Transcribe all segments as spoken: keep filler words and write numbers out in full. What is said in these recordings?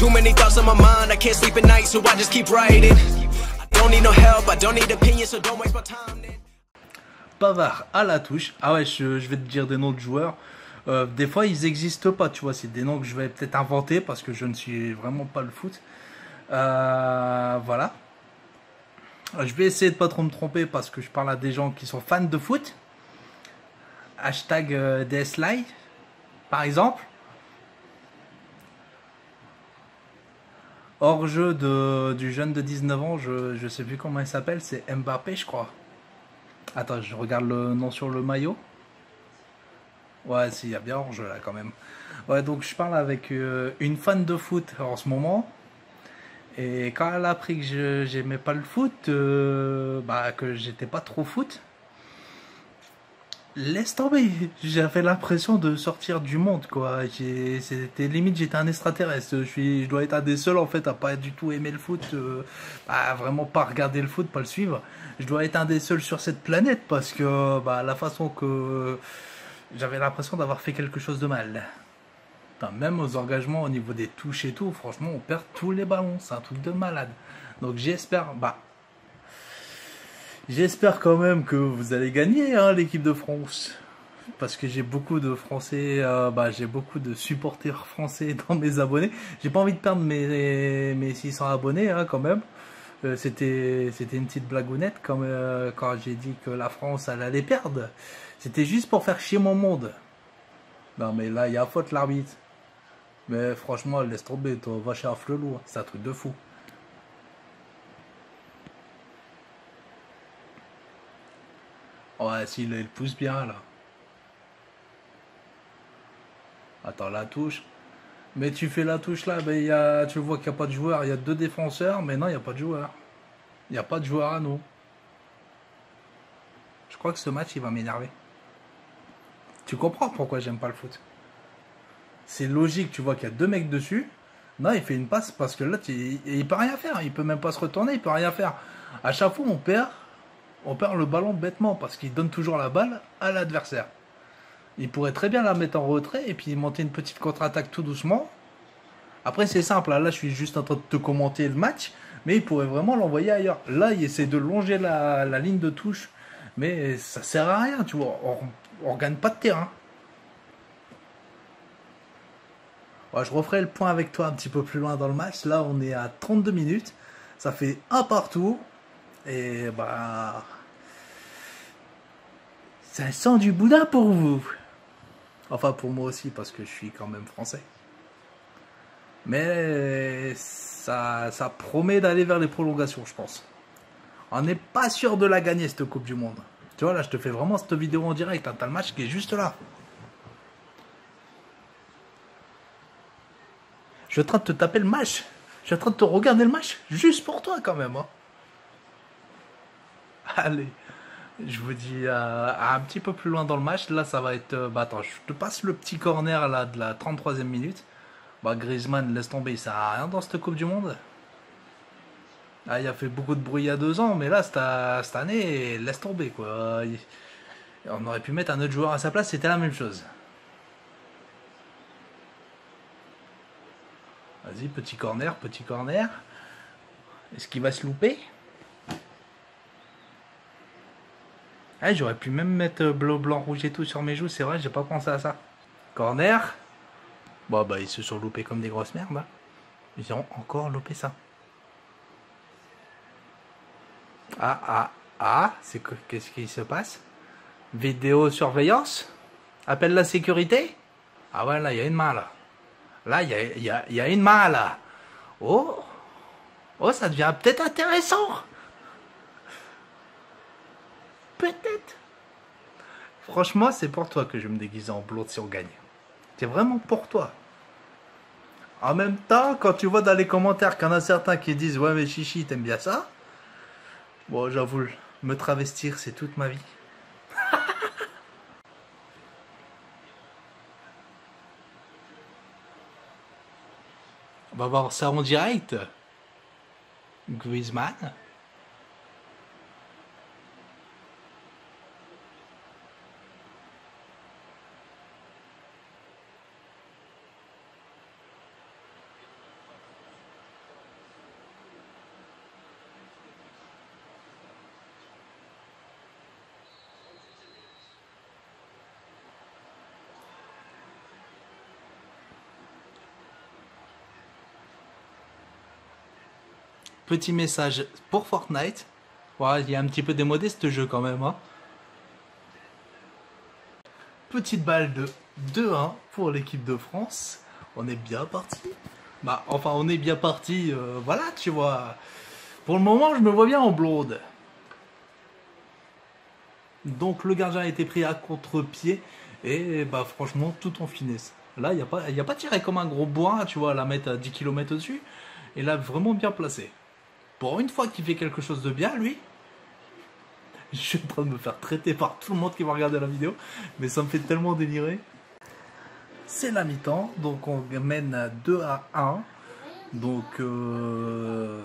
Too many thoughts on my mind, I can't sleep at night, so I just keep writing. I don't need no help, I don't need opinions, so don't waste my time. Pavard à la touche. Ah ouais, je, je vais te dire des noms de joueurs. Euh, des fois, ils n'existent pas, tu vois. C'est des noms que je vais peut-être inventer parce que je ne suis vraiment pas le foot. Euh, voilà. Je vais essayer de pas trop me tromper parce que je parle à des gens qui sont fans de foot. Hashtag euh, D S Live, par exemple. Hors jeu de, du jeune de dix-neuf ans, je ne sais plus comment il s'appelle, c'est Mbappé, je crois. Attends, je regarde le nom sur le maillot. Ouais, si, il y a bien hors jeu là quand même. Ouais, donc je parle avec euh, une fan de foot en ce moment. Et quand elle a appris que je j'aimais pas le foot, euh, bah que j'étais pas trop foot, laisse tomber. J'avais l'impression de sortir du monde, quoi. C'était limite, j'étais un extraterrestre. Je suis, je dois être un des seuls en fait à pas du tout aimer le foot, euh, à vraiment pas regarder le foot, pas le suivre. Je dois être un des seuls sur cette planète parce que bah la façon que j'avais l'impression d'avoir fait quelque chose de mal. Enfin, même aux engagements au niveau des touches et tout, franchement, on perd tous les ballons. C'est un truc de malade. Donc j'espère, bah, j'espère quand même que vous allez gagner, hein, l'équipe de France. Parce que j'ai beaucoup de Français, euh, bah, j'ai beaucoup de supporters français dans mes abonnés. J'ai pas envie de perdre mes, mes six cents abonnés, hein, quand même. Euh, c'était, c'était une petite blagounette comme, euh, quand j'ai dit que la France elle allait perdre. C'était juste pour faire chier mon monde. Non mais là, il y a faute l'arbitre. Mais franchement, laisse tomber, toi, va chez Afflelou, c'est un truc de fou. Ouais, si, là, il pousse bien, là. Attends, la touche. Mais tu fais la touche, là, ben, y a, tu vois qu'il n'y a pas de joueur. Il y a deux défenseurs, mais non, il n'y a pas de joueur. Il n'y a pas de joueur à nous. Je crois que ce match, il va m'énerver. Tu comprends pourquoi j'aime pas le foot? C'est logique, tu vois qu'il y a deux mecs dessus. Non, il fait une passe parce que là, il, il peut rien faire. Il peut même pas se retourner, il peut rien faire. À chaque fois, on perd, on perd le ballon bêtement parce qu'il donne toujours la balle à l'adversaire. Il pourrait très bien la mettre en retrait et puis monter une petite contre-attaque tout doucement. Après, c'est simple. Là, je suis juste en train de te commenter le match, mais il pourrait vraiment l'envoyer ailleurs. Là, il essaie de longer la, la ligne de touche, mais ça sert à rien, tu vois. On ne gagne pas de terrain. Ouais, je referai le point avec toi un petit peu plus loin dans le match. Là, on est à trente-deux minutes. Ça fait un partout. Et bah... ça sent du boudin pour vous. Enfin, pour moi aussi, parce que je suis quand même français. Mais ça, ça promet d'aller vers les prolongations, je pense. On n'est pas sûr de la gagner, cette Coupe du Monde. Tu vois, là, je te fais vraiment cette vidéo en direct. Hein. T'as le match qui est juste là. Je suis en train de te taper le match. Je suis en train de te regarder le match juste pour toi quand même. Hein. Allez, je vous dis euh, un petit peu plus loin dans le match. Là, ça va être... Euh, bah attends, je te passe le petit corner là de la trente-troisième minute. Bah Griezmann, laisse tomber, il sert à rien dans cette Coupe du Monde. Ah, il a fait beaucoup de bruit il y a deux ans, mais là, cette, cette année, laisse tomber quoi. Il, on aurait pu mettre un autre joueur à sa place, c'était la même chose. Vas-y, petit corner, petit corner. Est-ce qu'il va se louper? Ah, j'aurais pu même mettre bleu, blanc, rouge et tout sur mes joues, c'est vrai, j'ai pas pensé à ça. Corner. Bon, bah, ils se sont loupés comme des grosses merdes. Hein. Ils ont encore loupé ça. Ah, ah, ah, c'est que, qu'est-ce qui se passe? Vidéosurveillance? Appelle la sécurité? Ah ouais, là, il y a une main, là. Là, il y a, y, a, y a une main, là. Oh, oh, ça devient peut-être intéressant. Peut-être. Franchement, c'est pour toi que je vais me déguiser en blonde si on gagne. C'est vraiment pour toi. En même temps, quand tu vois dans les commentaires qu'il y en a certains qui disent « Ouais, mais Chichi, t'aimes bien ça ?» Bon, j'avoue, me travestir, c'est toute ma vie. On va voir ça en direct. Griezmann. petit message pour Fortnite. Voilà, il y a un petit peu démodé ce jeu quand même. Hein. Petite balle de deux un pour l'équipe de France. On est bien parti. Bah, enfin, on est bien parti. Euh, voilà, tu vois. Pour le moment, je me vois bien en blonde. Donc, le gardien a été pris à contre-pied. Et bah, franchement, tout en finesse. Là, il n'y a pas, il y a pas tiré comme un gros bois, tu vois, la mettre à dix kilomètres au-dessus. Et là, vraiment bien placé. Pour une fois qu'il fait quelque chose de bien, lui. Je suis en train de me faire traiter par tout le monde qui va regarder la vidéo. Mais ça me fait tellement délirer. C'est la mi-temps. Donc, on mène deux à un. Donc, euh,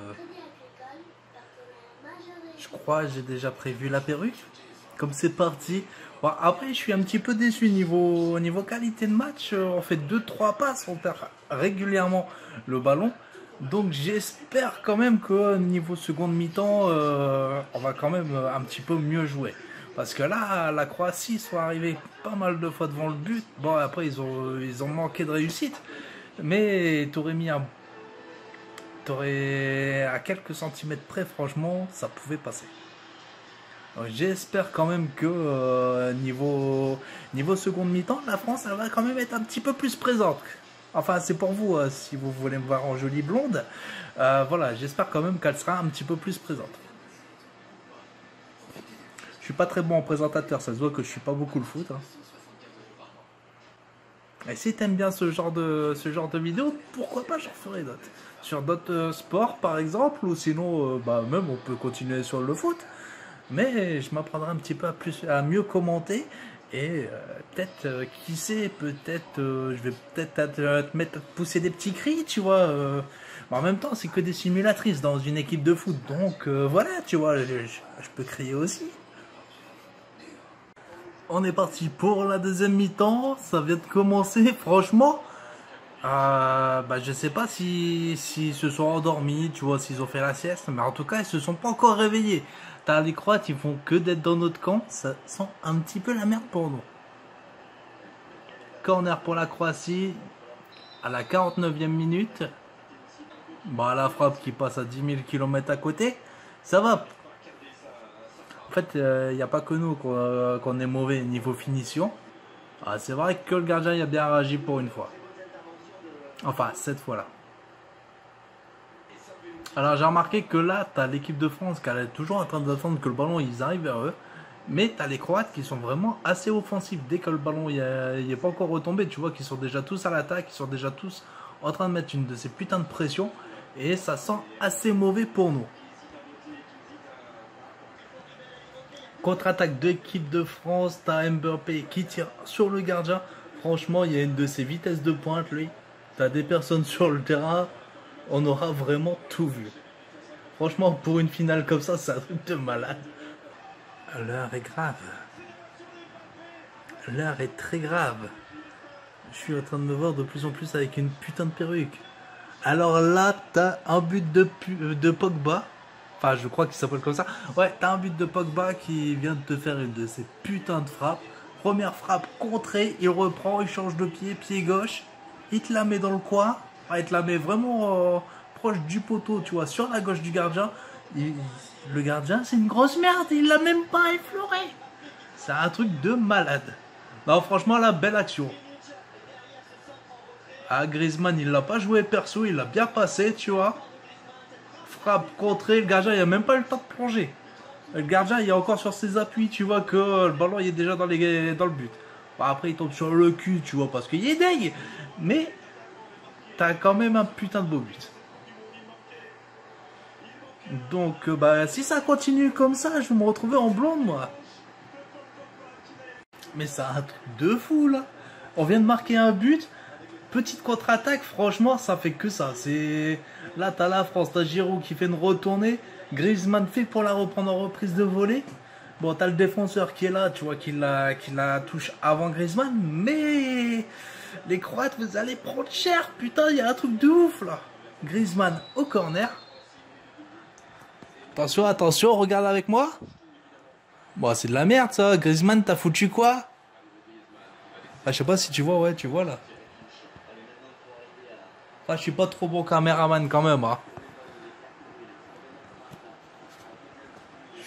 je crois que j'ai déjà prévu la perruque. Comme c'est parti. Bon, après, je suis un petit peu déçu niveau, niveau qualité de match. On fait deux trois passes, on perd régulièrement le ballon. Donc j'espère quand même que niveau seconde mi-temps, euh, on va quand même un petit peu mieux jouer. Parce que là, la Croatie sont arrivés pas mal de fois devant le but. Bon, après, ils ont, ils ont manqué de réussite. Mais t'aurais mis un... T'aurais à quelques centimètres près, franchement, ça pouvait passer. J'espère quand même que euh, niveau, niveau seconde mi-temps, la France elle va quand même être un petit peu plus présente. Enfin, c'est pour vous, euh, si vous voulez me voir en jolie blonde. Euh, voilà, j'espère quand même qu'elle sera un petit peu plus présente. Je suis pas très bon en présentateur, ça se voit que je suis pas beaucoup le foot. Hein. Et si t'aimes bien ce genre de ce genre de vidéo, pourquoi pas j'en ferai d'autres. Sur d'autres euh, sports par exemple, ou sinon, euh, bah même on peut continuer sur le foot. Mais je m'apprendrai un petit peu à, plus, à mieux commenter. Et euh, peut-être, euh, qui sait, peut-être, euh, je vais peut-être te, te mettre à te pousser des petits cris, tu vois. Euh, mais en même temps, c'est que des simulatrices dans une équipe de foot. Donc euh, voilà, tu vois, je, je, je peux crier aussi. On est parti pour la deuxième mi-temps. Ça vient de commencer, franchement. Euh, bah, je sais pas si s'ils se sont endormis, tu vois, s'ils ont fait la sieste. Mais en tout cas, ils se sont pas encore réveillés. T'as les Croates, ils font que d'être dans notre camp, ça sent un petit peu la merde pour nous. Corner pour la Croatie, à la quarante-neuvième minute. Bah, la frappe qui passe à dix mille kilomètres à côté, ça va. En fait, il euh, n'y a pas que nous qu'on euh, qu'on est mauvais niveau finition. Ah, c'est vrai que le gardien il a bien réagi pour une fois. Enfin, cette fois-là. Alors j'ai remarqué que là, tu as l'équipe de France qui est toujours en train d'attendre que le ballon ils arrivent vers eux. Mais tu as les Croates qui sont vraiment assez offensifs. Dès que le ballon n'est pas encore retombé, tu vois qu'ils sont déjà tous à l'attaque, ils sont déjà tous en train de mettre une de ces putains de pressions. Et ça sent assez mauvais pour nous. Contre-attaque de l'équipe de France, tu as Mbappé qui tire sur le gardien. Franchement, il y a une de ses vitesses de pointe, lui. Tu as des personnes sur le terrain. On aura vraiment tout vu. Franchement, pour une finale comme ça, c'est un truc de malade. L'heure est grave. L'heure est très grave. Je suis en train de me voir de plus en plus avec une putain de perruque. Alors là, t'as un but de, de Pogba. Enfin, je crois qu'il s'appelle comme ça. Ouais, t'as un but de Pogba qui vient de te faire une de ces putains de frappes. Première frappe contrée, il reprend, il change de pied, pied gauche. Il te la met dans le coin. Il te la met vraiment euh, proche du poteau, tu vois, sur la gauche du gardien. Il, le gardien, c'est une grosse merde, il l'a même pas effleuré. C'est un truc de malade. Non, franchement, la belle action. Ah, Griezmann, il l'a pas joué perso, il l'a bien passé, tu vois. Frappe contrée, le gardien, il a même pas eu le temps de plonger. Le gardien, il est encore sur ses appuis, tu vois que le ballon, il est déjà dans, les, dans le but. Bon, après, il tombe sur le cul, tu vois, parce qu'il est deg. Mais t'as quand même un putain de beau but. Donc, bah, si ça continue comme ça, je vais me retrouver en blonde, moi. Mais c'est un truc de fou, là. On vient de marquer un but. Petite contre-attaque, franchement, ça fait que ça. C'est là, t'as la France, t'as Giroud qui fait une retournée. Griezmann fait pour la reprendre en reprise de volée. Bon, t'as le défenseur qui est là, tu vois, qui la, qui la touche avant Griezmann. Mais les Croates, vous allez prendre cher. Putain, il y a un truc de ouf, là. Griezmann au corner. Attention, attention, regarde avec moi. Bon, c'est de la merde, ça. Griezmann, t'as foutu quoi? Ah, je sais pas si tu vois, ouais, tu vois, là. Ah, je suis pas trop bon caméraman, quand même, hein.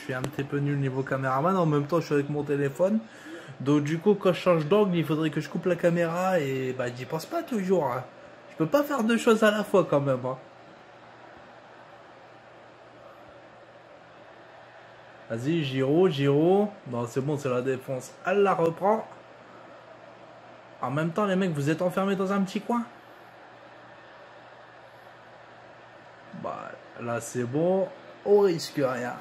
suis un petit peu nul niveau caméraman. En même temps, je suis avec mon téléphone. Donc du coup, quand je change d'angle, il faudrait que je coupe la caméra. Et bah, j'y pense pas toujours. Hein. Je peux pas faire deux choses à la fois quand même. Hein. Vas-y, Giroud, Giroud. Non, c'est bon, c'est la défense. Elle la reprend. En même temps, les mecs, vous êtes enfermés dans un petit coin. Bah, là, c'est bon. On risque rien.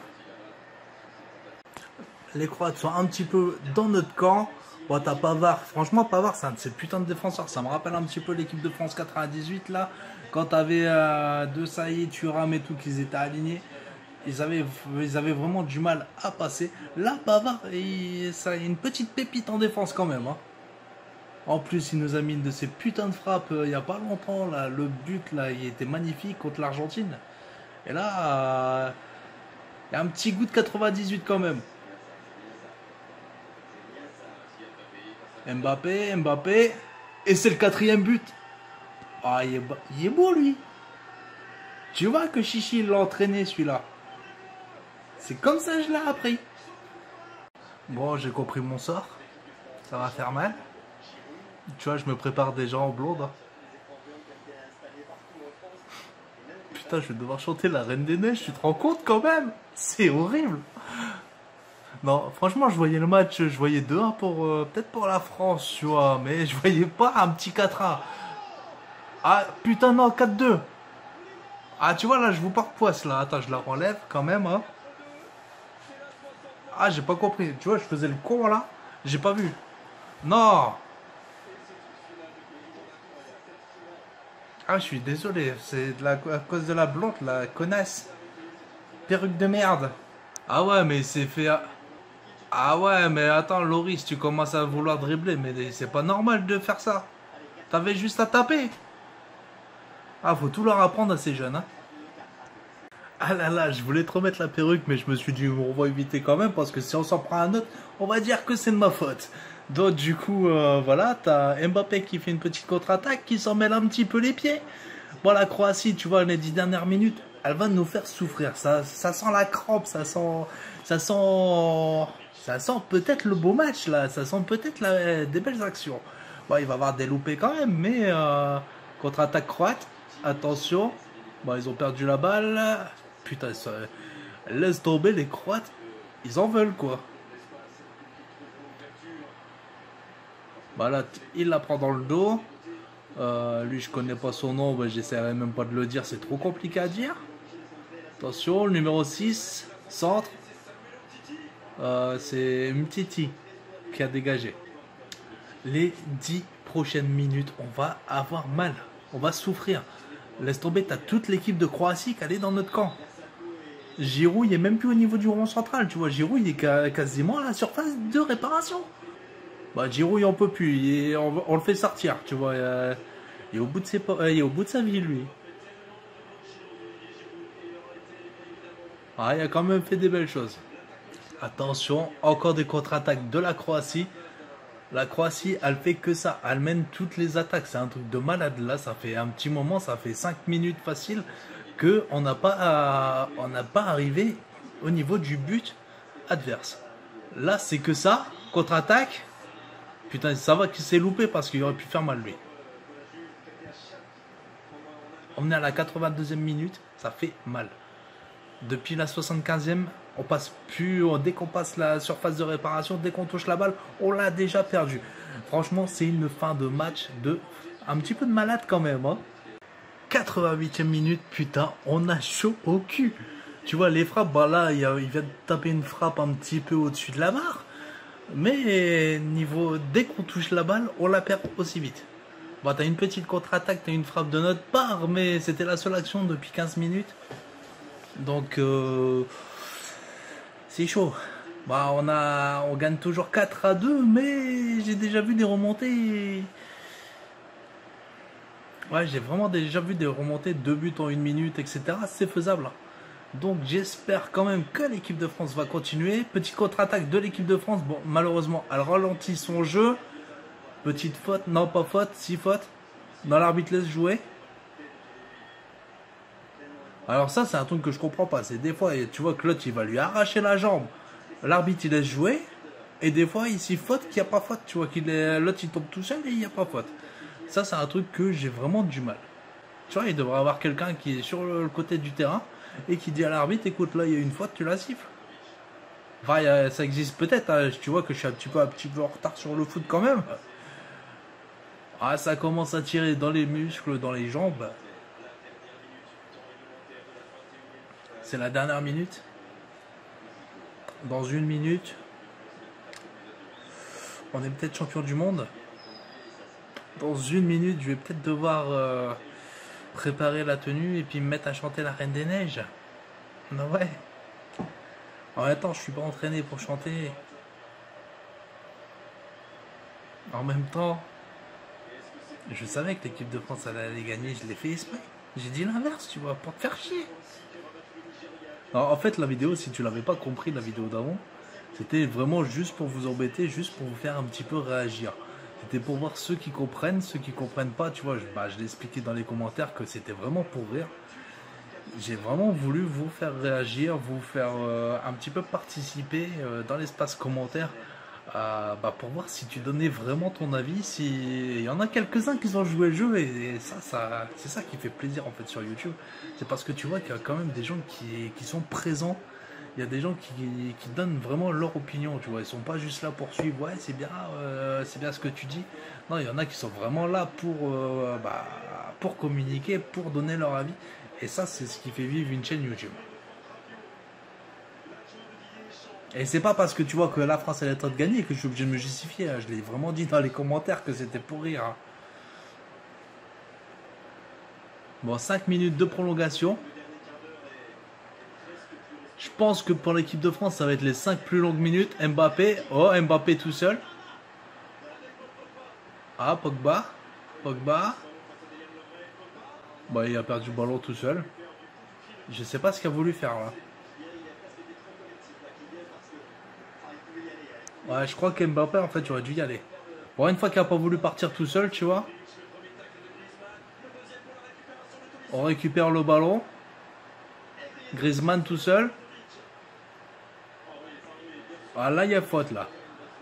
Les Croates sont un petit peu dans notre camp. Bon, t'as Pavard. Franchement, Pavard, c'est un de ces putains de défenseurs. Ça me rappelle un petit peu l'équipe de France quatre-vingt-dix-huit, là. Quand t'avais euh, De Sailly, Thuram et tout, qu'ils étaient alignés. Ils avaient, ils avaient vraiment du mal à passer. Là, Pavard, il, ça a une petite pépite en défense quand même. Hein. En plus, il nous a mis une de ces putains de frappes euh, il n'y a pas longtemps. Là, le but, là, il était magnifique contre l'Argentine. Et là, euh, il y a un petit goût de quatre-vingt-dix-huit quand même. Mbappé, Mbappé. Et c'est le quatrième but. Ah, il est, il est beau, lui. Tu vois que Chichi l'a entraîné, celui-là. C'est comme ça que je l'ai appris. Bon, j'ai compris mon sort. Ça va faire mal. Tu vois, je me prépare déjà en blonde. Putain, je vais devoir chanter la Reine des Neiges. Tu te rends compte quand même? C'est horrible. Non, franchement, je voyais le match. Je voyais deux un pour... Euh, peut-être pour la France, tu vois. Mais je voyais pas un petit quatre à. Ah, putain, non, quatre deux. Ah, tu vois, là, je vous porte poisse, là. Attends, je la relève quand même, hein. Ah, j'ai pas compris. Tu vois, je faisais le con, là. J'ai pas vu. Non. Ah, je suis désolé. C'est de la, à cause de la blonde, la connasse. Perruque de merde. Ah ouais, mais c'est fait... À... Ah ouais, mais attends, Loris, tu commences à vouloir dribbler. Mais c'est pas normal de faire ça. T'avais juste à taper. Ah, faut tout leur apprendre à ces jeunes, hein. Ah là là, je voulais te remettre la perruque, mais je me suis dit, on va éviter quand même, parce que si on s'en prend un autre, on va dire que c'est de ma faute. Donc du coup, euh, voilà, t'as Mbappé qui fait une petite contre-attaque, qui s'en mêle un petit peu les pieds. Bon, la Croatie, tu vois, les dix dernières minutes, elle va nous faire souffrir. Ça, ça sent la crampe, ça sent... Ça sent... Ça sent peut-être le beau match, là. Ça sent peut-être la... des belles actions. Bon, il va y avoir des loupés quand même, mais... Euh, contre-attaque croate, attention. Bon, ils ont perdu la balle. Putain, ça... laisse tomber les Croates. Ils en veulent, quoi. Voilà, il la prend dans le dos. Euh, lui, je connais pas son nom. Bah, j'essaierai même pas de le dire. C'est trop compliqué à dire. Attention, le numéro six. Centre. Euh, c'est Mtiti qui a dégagé. Les dix prochaines minutes, on va avoir mal. On va souffrir. Laisse tomber, t'as toute l'équipe de Croatie qui est dans notre camp. Giroud, il est même plus au niveau du rond central. Tu vois, Giroud, il est quasiment à la surface de réparation. Bah, Giroud, il en peut plus. Il est, on, on le fait sortir, tu vois. Euh, il, est au bout de ses, euh, il est au bout de sa vie, lui. Ah, il a quand même fait des belles choses. Attention, encore des contre-attaques de la Croatie. La Croatie, elle fait que ça. Elle mène toutes les attaques. C'est un truc de malade. Là, ça fait un petit moment, ça fait cinq minutes facile qu'on n'a pas, à, on n'a pas arrivé au niveau du but adverse. Là, c'est que ça. Contre-attaque. Putain, ça va qu'il s'est loupé parce qu'il aurait pu faire mal, lui. On est à la quatre-vingt-deuxième minute. Ça fait mal. Depuis la soixante-quinzième, on passe plus, dès qu'on passe la surface de réparation, dès qu'on touche la balle, on l'a déjà perdu. Franchement, c'est une fin de match de un petit peu de malade quand même. Hein. quatre-vingt-huitième minute, putain, on a chaud au cul. Tu vois, les frappes, bah là, il, y a, il vient de taper une frappe un petit peu au-dessus de la barre. Mais niveau, dès qu'on touche la balle, on la perd aussi vite. Bah, t'as une petite contre-attaque, t'as une frappe de notre part, mais c'était la seule action depuis quinze minutes. Donc, euh, c'est chaud. Bah, on, a, on gagne toujours quatre à deux, mais j'ai déjà vu des remontées. Ouais, j'ai vraiment déjà vu des remontées, deux buts en une minute, et cetera. C'est faisable. Donc, j'espère quand même que l'équipe de France va continuer. Petite contre-attaque de l'équipe de France. Bon, malheureusement, elle ralentit son jeu. Petite faute, non pas faute, si faute. Non, l'arbitre laisse jouer. Alors ça, c'est un truc que je comprends pas. C'est des fois, tu vois que l'autre, il va lui arracher la jambe. L'arbitre, il laisse jouer. Et des fois, il s'y faute qu'il n'y a pas faute. Tu vois qu'il est... l'autre, il tombe tout seul et il n'y a pas faute. Ça, c'est un truc que j'ai vraiment du mal. Tu vois, il devrait y avoir quelqu'un qui est sur le côté du terrain et qui dit à l'arbitre, écoute, là, il y a une faute, tu la siffles. Enfin, ça existe peut-être. Hein. Tu vois que je suis un petit peu, un petit peu en retard sur le foot quand même. Ah, ça commence à tirer dans les muscles, dans les jambes. C'est la dernière minute. Dans une minute, on est peut-être champion du monde. Dans une minute, je vais peut-être devoir euh, préparer la tenue et puis me mettre à chanter la Reine des Neiges. Non, ouais. En même temps, je suis pas entraîné pour chanter. En même temps, je savais que l'équipe de France allait aller gagner, je l'ai fait exprès. J'ai dit l'inverse, tu vois, pour te faire chier. Alors, en fait, la vidéo, si tu l'avais pas compris, la vidéo d'avant, c'était vraiment juste pour vous embêter, juste pour vous faire un petit peu réagir. C'était pour voir ceux qui comprennent, ceux qui comprennent pas, tu vois, je, bah, je l'ai expliqué dans les commentaires que c'était vraiment pour rire. J'ai vraiment voulu vous faire réagir, vous faire euh, un petit peu participer euh, dans l'espace commentaire euh, bah, pour voir si tu donnais vraiment ton avis. Si... Il y en a quelques-uns qui ont joué le jeu et, et ça, ça c'est ça qui fait plaisir en fait sur YouTube. C'est parce que tu vois qu'il y a quand même des gens qui, qui sont présents. Il y a des gens qui, qui donnent vraiment leur opinion, tu vois. Ils sont pas juste là pour suivre, ouais, c'est bien, euh, c'est bien ce que tu dis. Non, il y en a qui sont vraiment là pour, euh, bah, pour communiquer, pour donner leur avis. Et ça, c'est ce qui fait vivre une chaîne YouTube. Et c'est pas parce que tu vois que la France elle est en train de gagner que je suis obligé de me justifier. Hein. Je l'ai vraiment dit dans les commentaires que c'était pour rire. Hein. Bon, cinq minutes de prolongation. Je pense que pour l'équipe de France, ça va être les cinq plus longues minutes. Mbappé. Oh, Mbappé tout seul. Ah, Pogba. Pogba. Bah, il a perdu le ballon tout seul. Je sais pas ce qu'il a voulu faire là. Ouais, je crois qu'Mbappé, en fait, j'aurais dû y aller. Bon, une fois qu'il n'a pas voulu partir tout seul, tu vois. On récupère le ballon. Griezmann tout seul. Ah, là, il y a faute, là.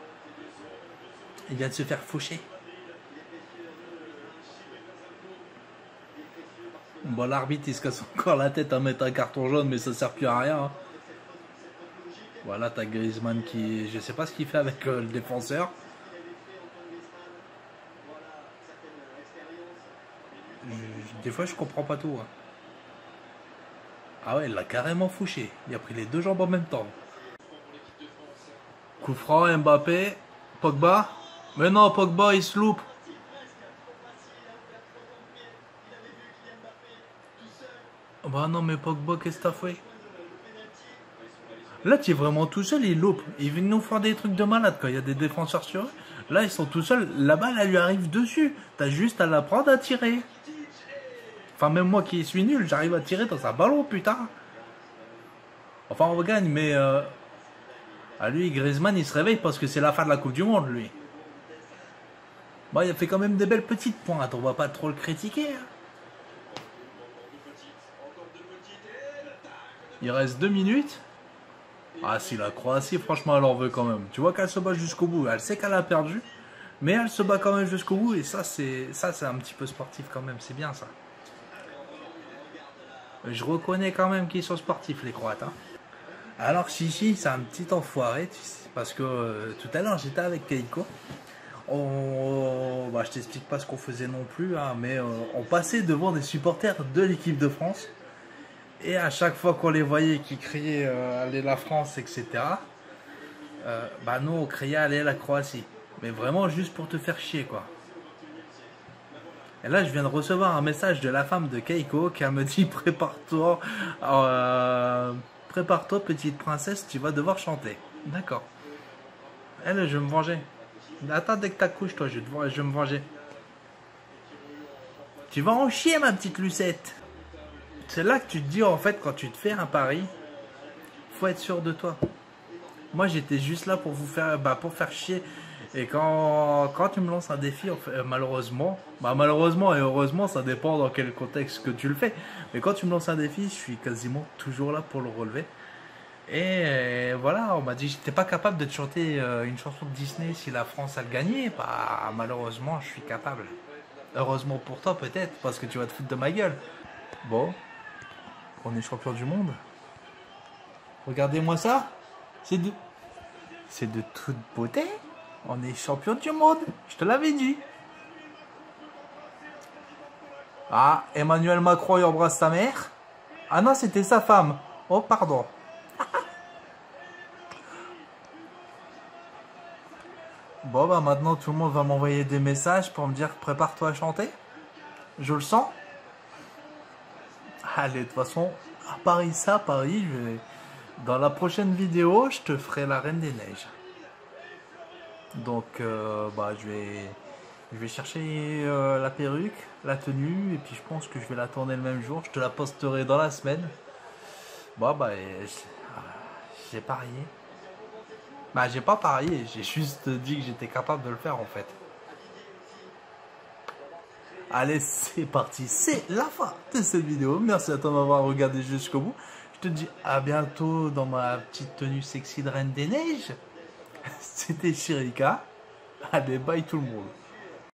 Il vient de se faire faucher. Bon, l'arbitre, il se casse encore la tête à mettre un carton jaune, mais ça ne sert plus à rien. Hein. Voilà, t'as Griezmann qui... Je sais pas ce qu'il fait avec euh, le défenseur. Je... Des fois, je comprends pas tout. Hein. Ah ouais, il l'a carrément fouché. Il a pris les deux jambes en même temps. Coup franc, Mbappé. Pogba. Mais non, Pogba, il se loupe. Bah non, mais Pogba, qu'est-ce que t'as fait? Là, tu es vraiment tout seul, il loupe. Il vient nous faire des trucs de malade quand il y a des défenseurs sur eux. Là, ils sont tout seuls. La balle, elle lui arrive dessus. T'as juste à la prendre à tirer. Enfin, même moi qui suis nul, j'arrive à tirer dans un ballon, putain. Enfin, on gagne, mais... Euh, à lui, Griezmann, il se réveille parce que c'est la fin de la Coupe du Monde, lui. Bon, il a fait quand même des belles petites pointes. On va pas trop le critiquer. Hein. Il reste deux minutes. Ah si, la Croatie, franchement, elle en veut quand même. Tu vois qu'elle se bat jusqu'au bout. Elle sait qu'elle a perdu, mais elle se bat quand même jusqu'au bout. Et ça, c'est ça, c'est un petit peu sportif quand même. C'est bien ça. Je reconnais quand même qu'ils sont sportifs, les Croates. Hein. Alors, Chichi, c'est un petit enfoiré. Tu sais, parce que euh, tout à l'heure, j'étais avec Keiko. On... Bah, je t'explique pas ce qu'on faisait non plus, hein, mais euh, on passait devant des supporters de l'équipe de France. Et à chaque fois qu'on les voyait qui criaient euh, allez la France, et cetera. Euh, bah nous on criait allez la Croatie. Mais vraiment juste pour te faire chier quoi. Et là je viens de recevoir un message de la femme de Keiko qui me dit prépare-toi, euh, prépare-toi petite princesse, tu vas devoir chanter. D'accord. Elle, je vais me venger. Attends dès que t'accouches toi, je vais, te... je vais me venger. Tu vas en chier ma petite Lucette. C'est là que tu te dis en fait quand tu te fais un pari, faut être sûr de toi. Moi j'étais juste là pour vous faire, bah, pour faire chier Et quand, quand tu me lances un défi, en fait, euh, malheureusement, bah malheureusement et heureusement, ça dépend dans quel contexte que tu le fais. Mais quand tu me lances un défi, je suis quasiment toujours là pour le relever. Et euh, voilà, on m'a dit que j'étais pas capable de te chanter euh, une chanson de Disney si la France a le gagné. Bah malheureusement, je suis capable. Heureusement pour toi peut-être, parce que tu vas te foutre de ma gueule. Bon, on est champion du monde. Regardez-moi ça. C'est de... C'est de toute beauté. On est champion du monde. Je te l'avais dit. Ah, Emmanuel Macron, il embrasse sa mère. Ah non, c'était sa femme. Oh, pardon. Bon, bah maintenant, tout le monde va m'envoyer des messages pour me dire prépare-toi à chanter. Je le sens. Allez, de toute façon, à Paris, ça, à Paris, je vais... dans la prochaine vidéo, je te ferai la Reine des Neiges. Donc, euh, bah, je vais, je vais chercher euh, la perruque, la tenue, et puis je pense que je vais la tourner le même jour. Je te la posterai dans la semaine. Bon, bah, j'ai parié. Bah, j'ai pas parié, j'ai juste dit que j'étais capable de le faire en fait. Allez, c'est parti, c'est la fin de cette vidéo. Merci à toi de m'avoir regardé jusqu'au bout. Je te dis à bientôt dans ma petite tenue sexy de Reine des Neiges. C'était Chirika. Allez, bye tout le monde.